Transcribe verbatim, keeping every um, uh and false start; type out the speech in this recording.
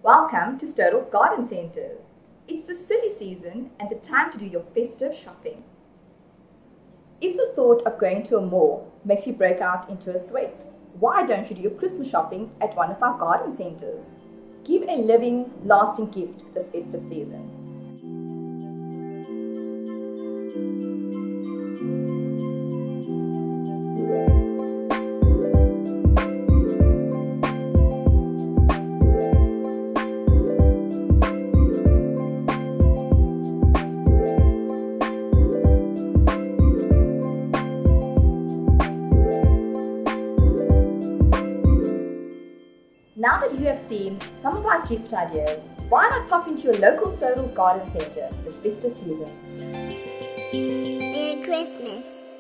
Welcome to Sturtle's Garden Centres. It's the silly season and the time to do your festive shopping. If the thought of going to a mall makes you break out into a sweat, why don't you do your Christmas shopping at one of our garden centres? Give a living, lasting gift this festive season. Now that you have seen some of our gift ideas, why not pop into your local Sturtle's Garden Centre this festive season? Merry Christmas!